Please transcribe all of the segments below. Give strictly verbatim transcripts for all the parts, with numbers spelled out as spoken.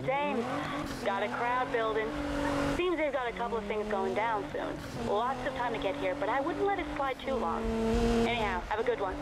Same. Got a crowd building. Seems they've got a couple of things going down soon. Lots of time to get here, but I wouldn't let it slide too long. Anyhow, have a good one.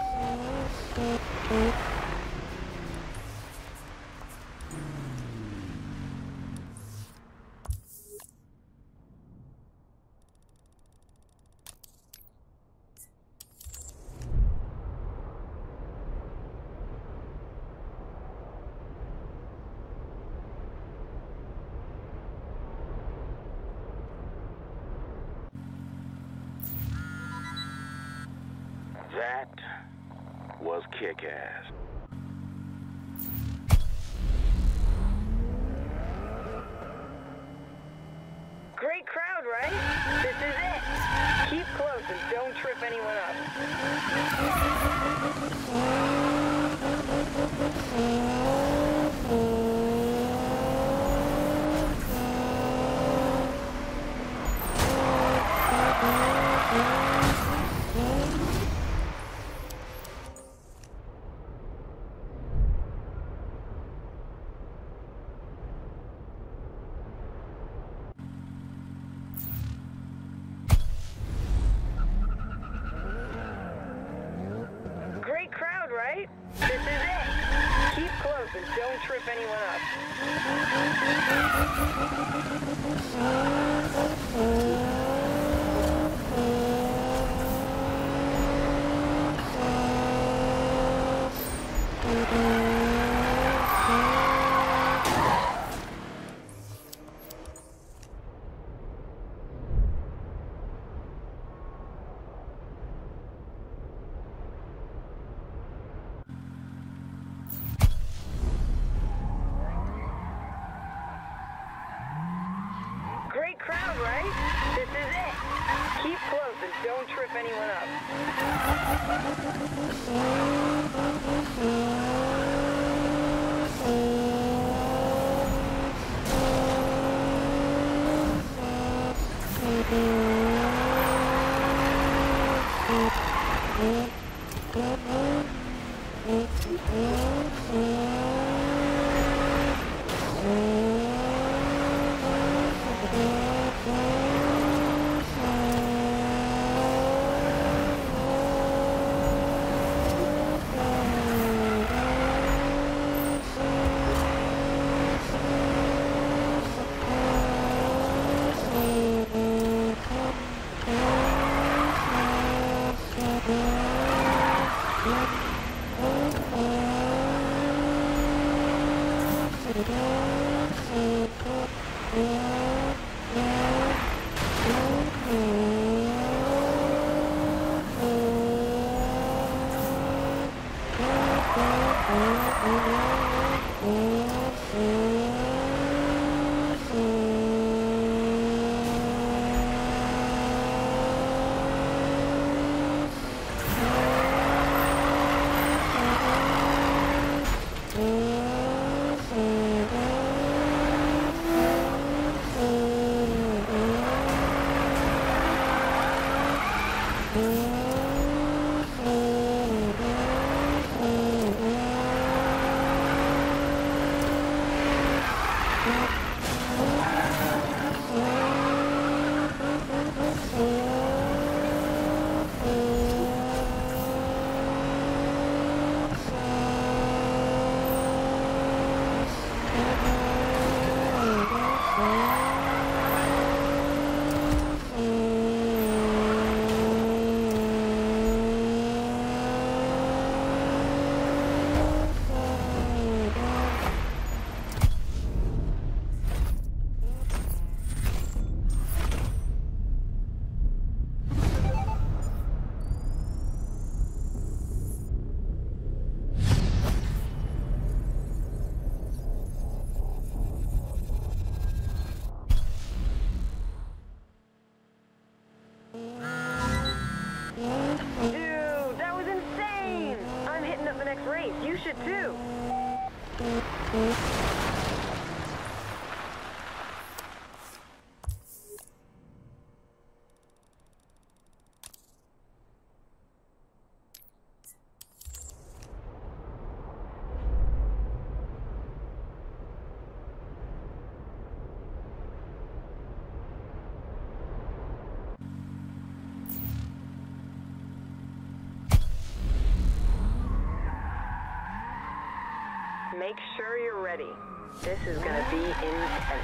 That was kick-ass. Great crowd, right? This is it. Keep close and don't trip anyone up. Great crowd, right? This is it. Keep close and don't trip anyone up. Great crowd, right? This is it. Keep close and don't trip anyone up. You should too. Make sure you're ready. This is gonna be intense.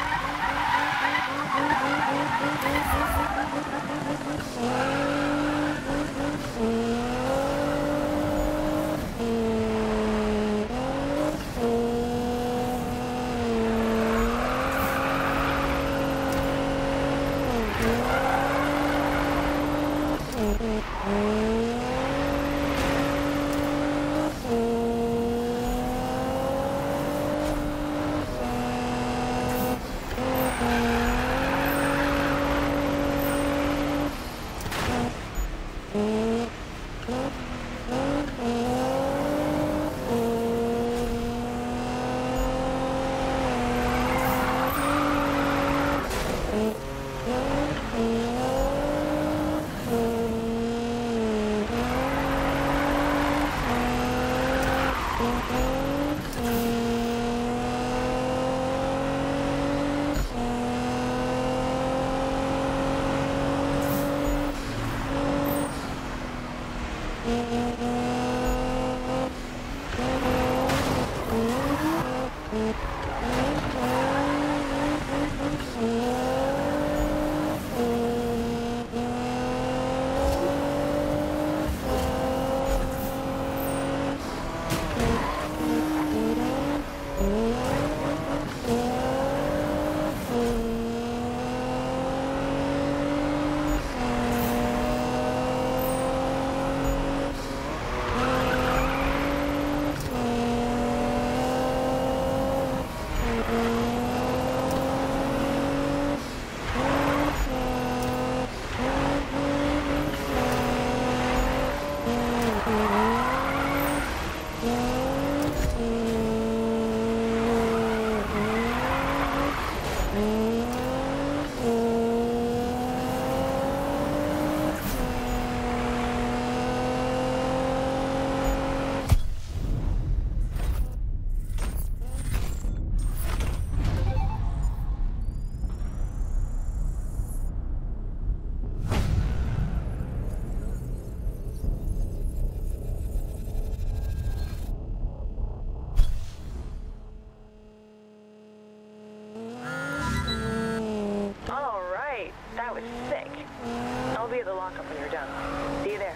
That was sick. I'll be at the lockup when you're done. See you there.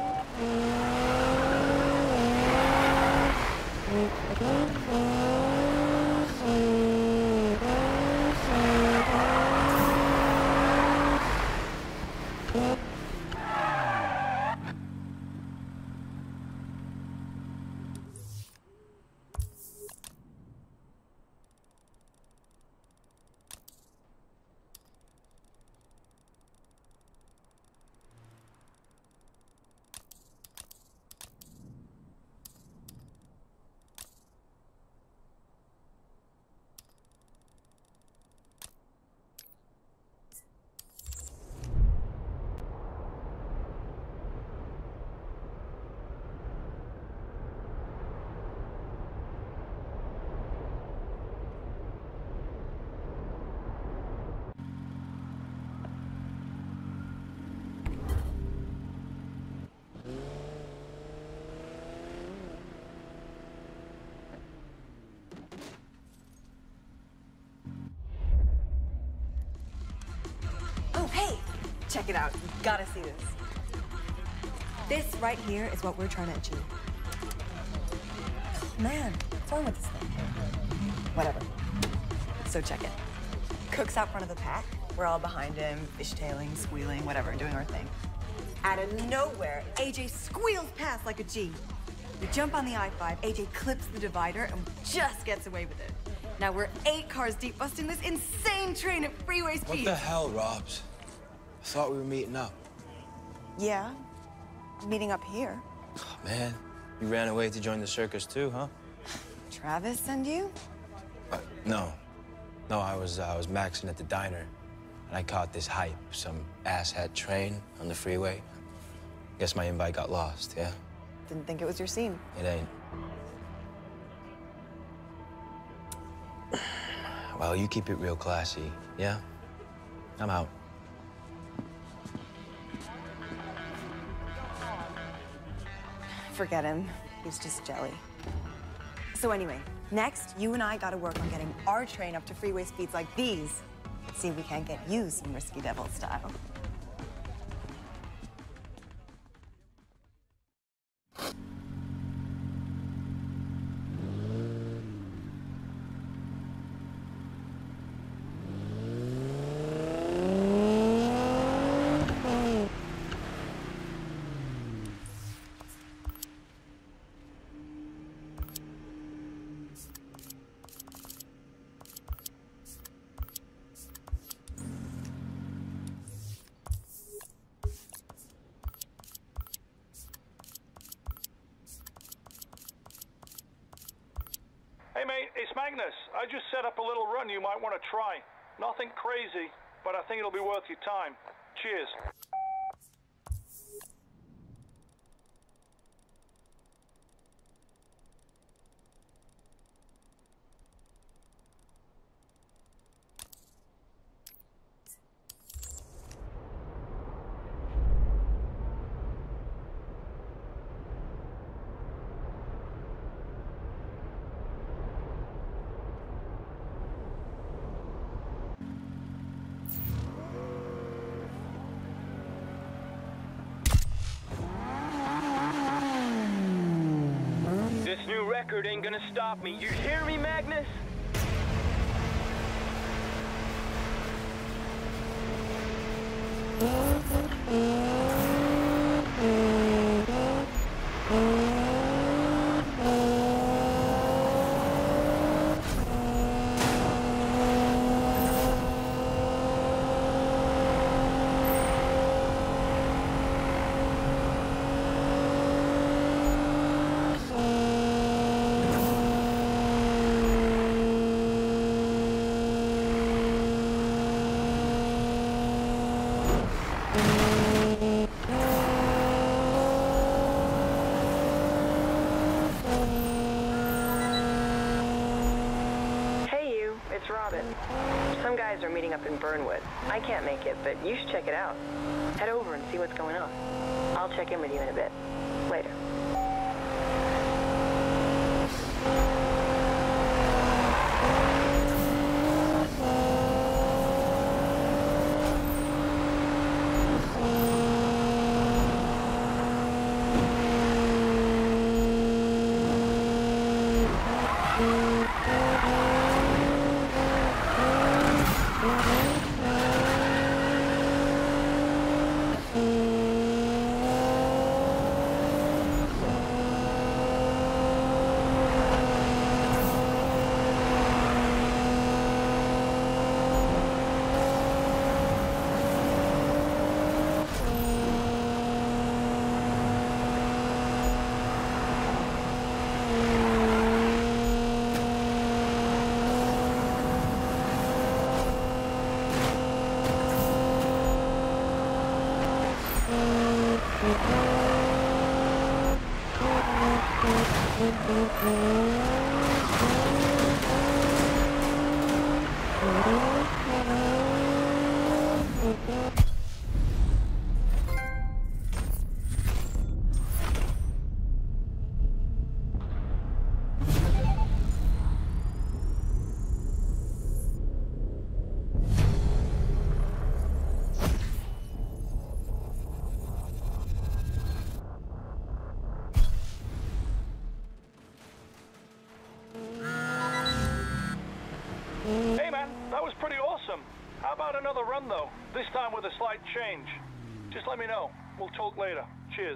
Check it out. You gotta see this. This right here is what we're trying to achieve. Man, what's wrong with this thing? Whatever. So check it. Cook's out front of the pack. We're all behind him, fishtailing, squealing, whatever, doing our thing. Out of nowhere, A J squeals past like a G. We jump on the I five, A J clips the divider, and just gets away with it. Now we're eight cars deep busting this insane train at freeway speed. What the hell, Robs? I thought we were meeting up. Yeah, meeting up here. Oh, man, you ran away to join the circus too, huh? Travis send you? Uh, no. No, I was, uh, I was maxing at the diner, and I caught this hype, some asshat train on the freeway. Guess my invite got lost, yeah? Didn't think it was your scene. It ain't. Well, you keep it real classy, yeah? I'm out. Forget him. He's just jelly. So anyway, next, you and I gotta work on getting our train up to freeway speeds like these. See if we can't get you some Risky Devil style. Hey mate, it's Magnus. I just set up a little run you might want to try. Nothing crazy, but I think it'll be worth your time. Cheers. This new record ain't gonna stop me. You hear me, Magnus? It's Robin. Some guys are meeting up in Burnwood. I can't make it, but you should check it out. Head over and see what's going on. I'll check in with you in a bit. Later. Hey man, that was pretty awesome. How about another run though? This time with a slight change. Just let me know. We'll talk later. Cheers.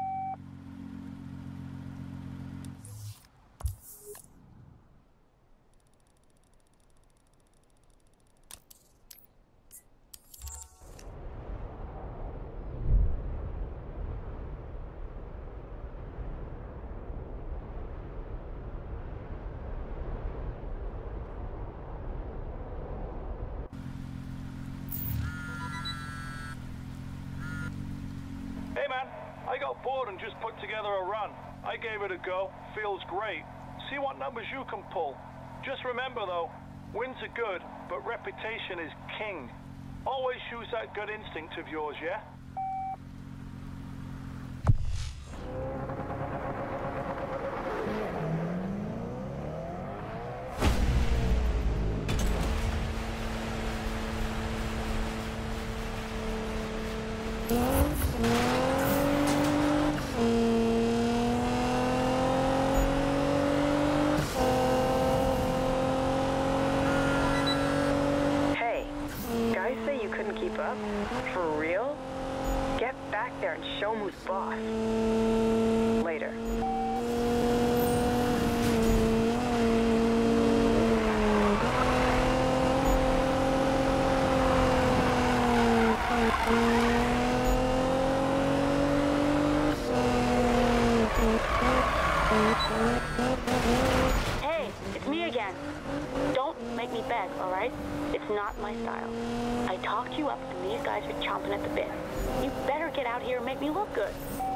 Hey man, I got bored and just put together a run. I gave it a go. Feels great. See what numbers you can pull. Just remember though, wins are good, but reputation is king. Always use that gut instinct of yours, yeah? who's boss. Later. Hey, it's me again. Don't make me beg, all right? It's not my style. I talked you up, and these guys are chomping at the bit. You better get out here and make me look good.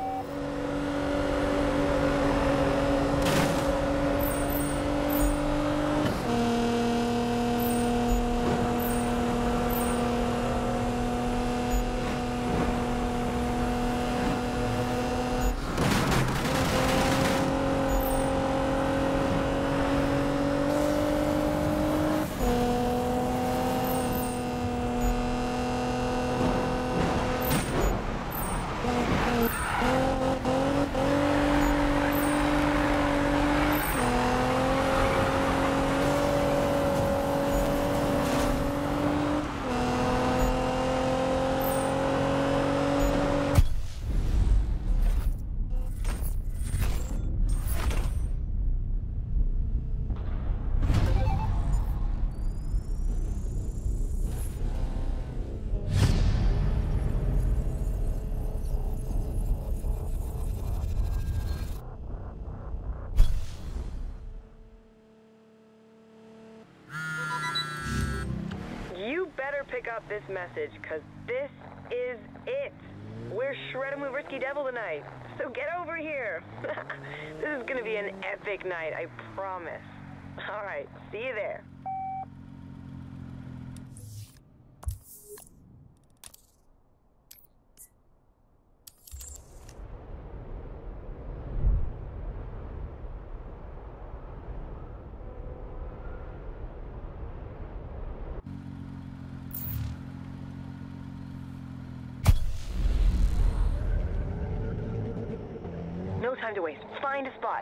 Pick up this message, because this is it. We're shredding with Risky Devil tonight, so get over here. This is gonna be an epic night, I promise. All right, see you there. No time to waste. Find a spot.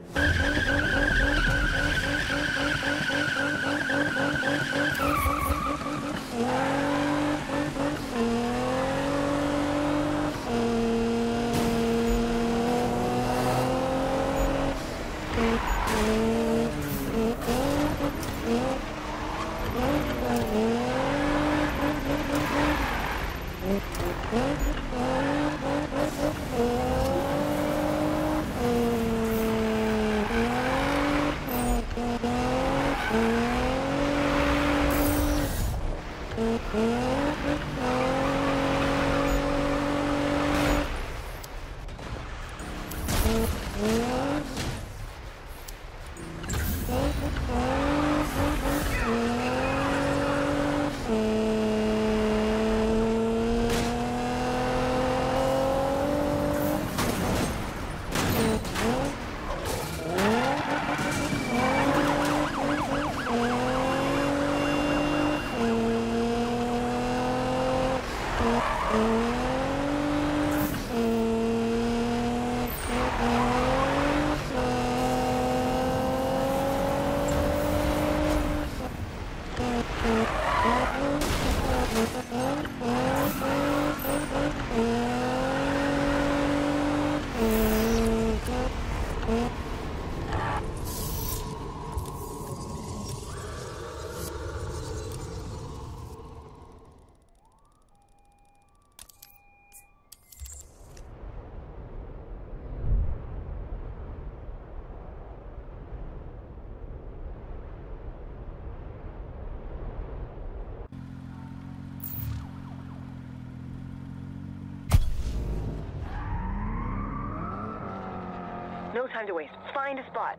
No time to waste. Find a spot.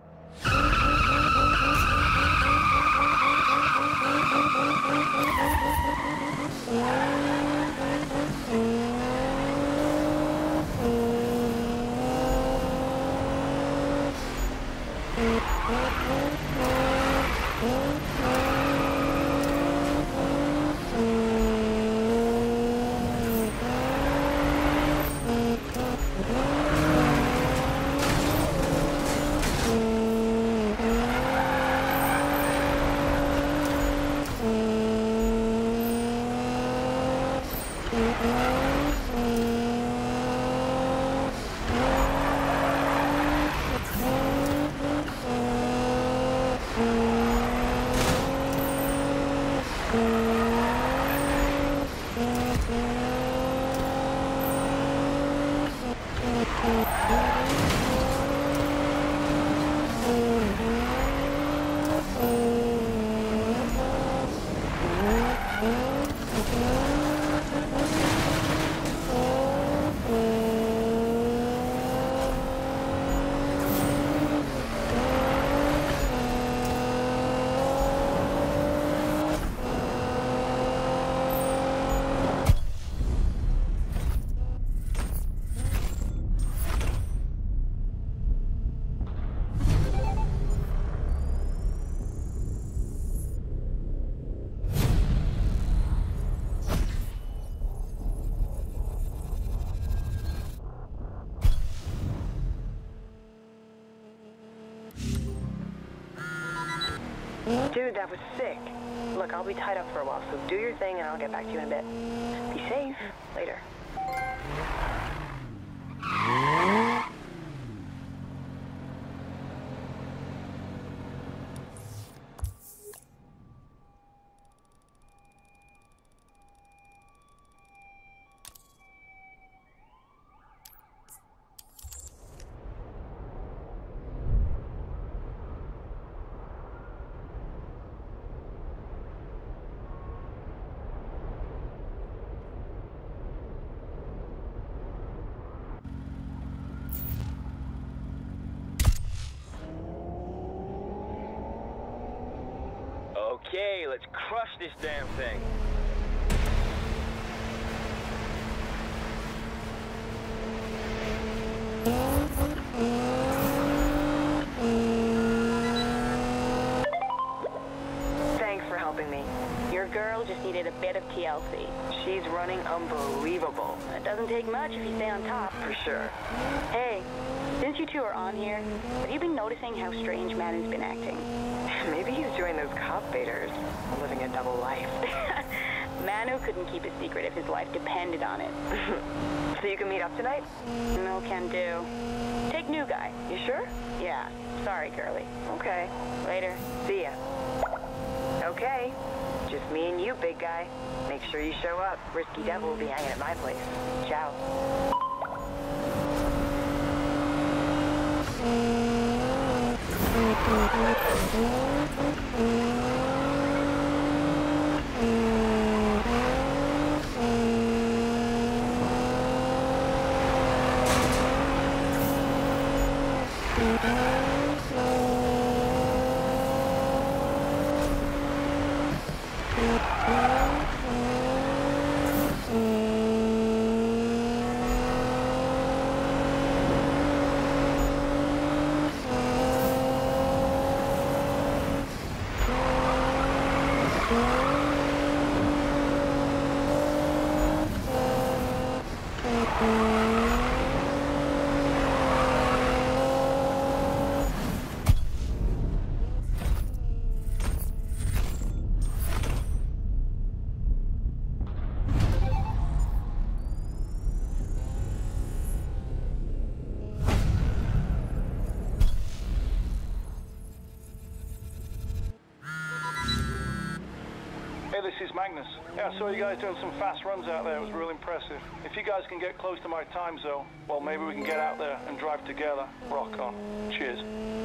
Dude, that was sick. Look, I'll be tied up for a while, so do your thing and I'll get back to you in a bit. Be safe. Later. Okay, let's crush this damn thing. Thanks for helping me. Your girl just needed a bit of T L C. She's running unbelievable. It doesn't take much if you stay on top. For sure. Hey, since you two are on here, have you been noticing how strange Manu's been acting? Maybe he's joined those cop baiters, living a double life. Manu couldn't keep a secret if his life depended on it. So you can meet up tonight? No can do. Take new guy. You sure? Yeah. Sorry, girly. Okay. Later. See ya. Okay. Just me and you, big guy. Make sure you show up. Risky Devil will be hanging at my place. Ciao. Hey, this is Magnus. Yeah, I saw you guys doing some fast runs out there. It was real impressive. If you guys can get close to my time zone, well, maybe we can get out there and drive together. Rock on. Cheers.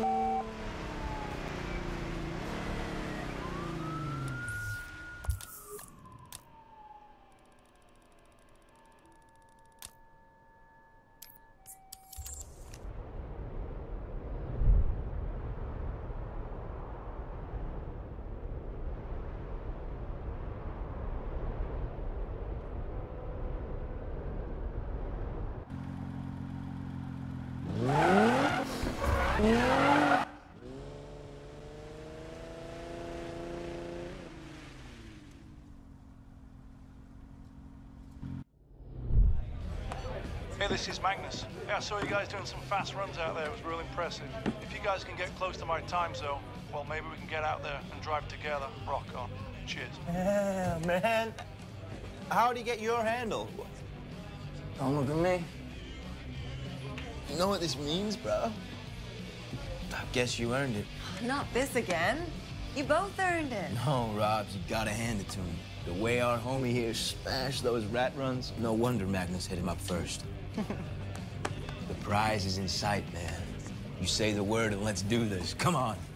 Hey, this is Magnus. Yeah, I saw you guys doing some fast runs out there. It was real impressive. If you guys can get close to my time zone, well, maybe we can get out there and drive together. Rock on. Cheers. Yeah, man. How'd he get your handle? Don't look at me. You know what this means, bro? I guess you earned it. Not this again. You both earned it. No, Robs, you gotta hand it to him. The way our homie here smashed those rat runs, no wonder Magnus hit him up first. The prize is in sight, man. You say the word and let's do this. Come on.